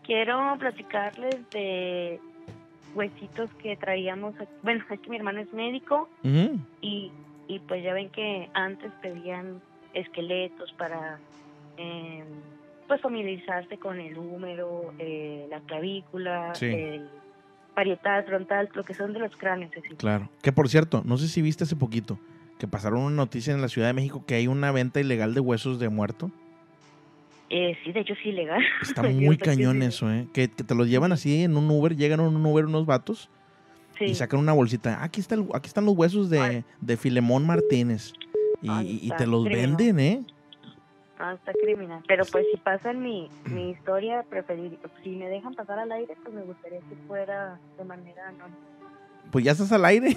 quiero platicarles de huesitos que traíamos. Bueno, es que mi hermano es médico y pues ya ven que antes pedían esqueletos para pues familiarizarse con el húmero, la clavícula, Sí. el parietal, frontal, lo que son de los cráneos. Así. Claro. Que por cierto, no sé si viste hace poquito que pasaron una noticia en la Ciudad de México que hay una venta ilegal de huesos de muerto. Sí, de hecho es ilegal. Está muy cañón eso, que te los llevan así en un Uber, llegan en un Uber unos vatos y sacan una bolsita. Aquí están los huesos de Filemón Martínez y te los venden, Está criminal. Pero pues si pasan mi historia, si me dejan pasar al aire, pues me gustaría que fuera de manera anónima. Pues ya estás al aire.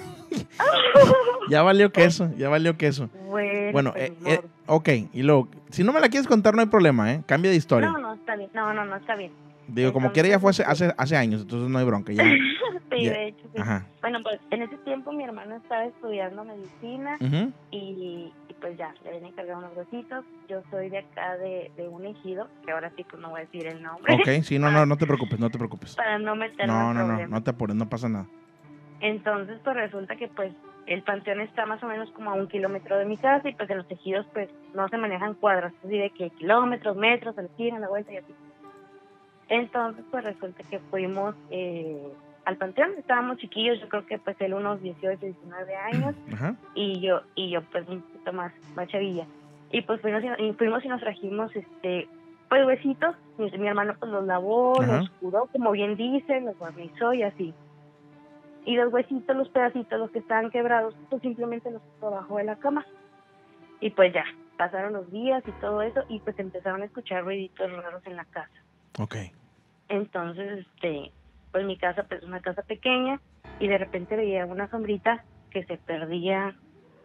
Ya valió queso. Bueno, ok. Y luego, si no me la quieres contar, no hay problema, Cambia de historia. No, está bien. No, está bien. Digo, entonces, como quiera ya fue hace años, entonces no hay bronca. Ya, sí, ya. De hecho, sí. Ajá. Bueno, pues en ese tiempo mi hermano estaba estudiando medicina y pues ya, le habían encargado unos huesitos. Yo soy de acá de un ejido, que ahora sí pues no voy a decir el nombre. Ok, sí, no te preocupes. Para no meterme en problemas. No te apures, no pasa nada. Entonces, pues resulta que pues el panteón está más o menos como a 1 kilómetro de mi casa y pues en los ejidos pues no se manejan cuadras, así de que kilómetros, metros, a la esquina, a la vuelta y así. Entonces, pues resulta que fuimos al panteón, estábamos chiquillos, yo creo que pues él unos 18, 19 años y yo pues un poquito más chavilla. Y pues fuimos y nos trajimos pues huesitos, mi hermano pues los lavó, los curó, como bien dicen, los barnizó y así. Y los huesitos, los pedacitos, los que estaban quebrados, pues simplemente los puso abajo de la cama. Y pues ya, pasaron los días y todo eso, y pues empezaron a escuchar ruiditos raros en la casa. Ok. Entonces, pues mi casa, pues una casa pequeña, y de repente veía una sombrita que se perdía,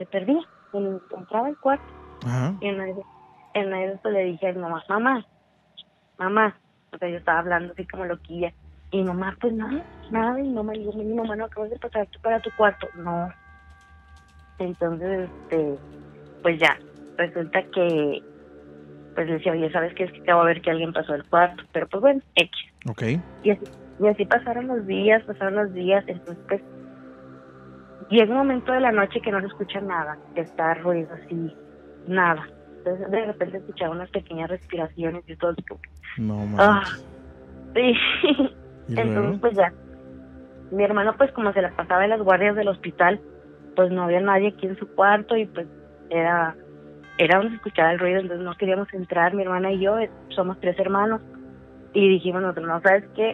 entraba al cuarto. Y en una de esas pues le dije a mi mamá, o sea, yo estaba hablando así como loquilla. Y mamá, pues nada, y mamá, digo, mi mamá, no acabas de pasar para tu cuarto. No. Entonces, pues ya, resulta que, pues le decía, oye, ¿sabes qué? Es que acabo de ver que alguien pasó el cuarto, pero pues bueno, X. Ok. Y así pasaron los días, entonces pues, llega un momento de la noche que no se escucha nada, que está ruido así, nada. Entonces de repente escuchaba unas pequeñas respiraciones y todo. No manches. Sí. Entonces pues ya, mi hermano pues como se la pasaba en las guardias del hospital, pues no había nadie aquí en su cuarto y pues era donde se escuchaba el ruido, entonces no queríamos entrar, mi hermana y yo, somos 3 hermanos, y dijimos nosotros, no, ¿sabes qué?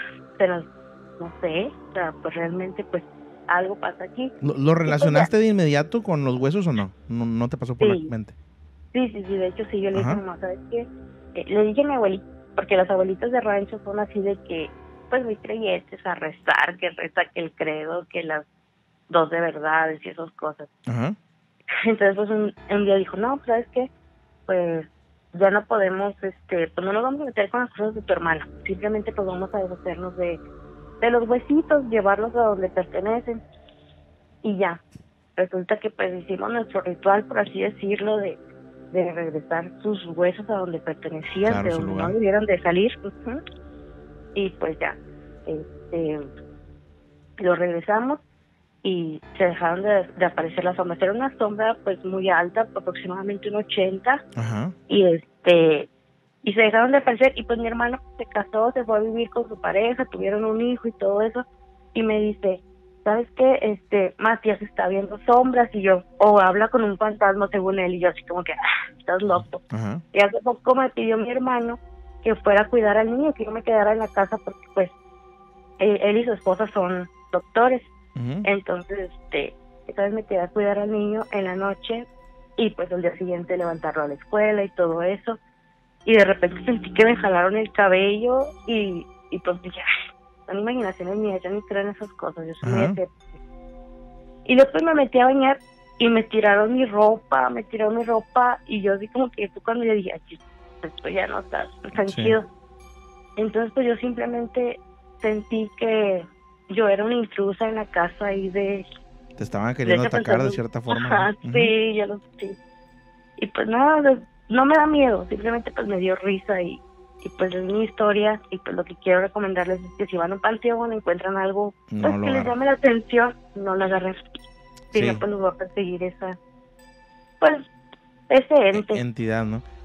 No sé, o sea, pues realmente pues algo pasa aquí. ¿Lo relacionaste pues de inmediato con los huesos o no? ¿No te pasó por la mente? Sí, de hecho sí, yo le dije, mamá, ¿sabes qué? Le dije a mi abuelita, porque las abuelitas de rancho son así de que, pues muy creyentes a rezar, que reza que el credo, que las 2 de verdades y esas cosas. Entonces pues un día dijo, no, ¿sabes qué? Pues ya no podemos, pues no nos vamos a meter con las cosas de tu hermana, simplemente pues vamos a deshacernos de los huesitos, llevarlos a donde pertenecen y ya. Resulta que pues hicimos nuestro ritual, por así decirlo, de regresar sus huesos a donde pertenecían, claro, de donde no debieran de salir. Y pues ya, lo regresamos y se dejaron de aparecer las sombras. Era una sombra pues muy alta, aproximadamente un 80, y y se dejaron de aparecer, y pues mi hermano se casó, se fue a vivir con su pareja, tuvieron un hijo y todo eso, y me dice, ¿sabes qué? Matías está viendo sombras, y yo, habla con un fantasma según él, y yo así como que, estás loco. Y hace poco me pidió mi hermano que fuera a cuidar al niño, que yo me quedara en la casa porque pues él y su esposa son doctores. Entonces, esta vez me quedé a cuidar al niño en la noche, y pues el día siguiente levantarlo a la escuela y todo eso, y de repente sentí que me jalaron el cabello, y pues dije, son imaginaciones mías, yo ni creo en esas cosas, yo soy muy escéptica. Y después me metí a bañar y me tiraron mi ropa, y yo así como que tú cuando yo dije, esto ya no está tan chido. Entonces pues yo simplemente sentí que yo era una intrusa en la casa y te estaban queriendo atacar de cierta forma. Sí, yo lo sentí. Y pues nada, no me da miedo, simplemente pues me dio risa y y pues es mi historia, y pues lo que quiero recomendarles es que si van a un panteón, encuentran algo pues, que les llame la atención, no lo agarren. Sí, pues los va a perseguir esa, pues, ese ente. Entidad, ¿no?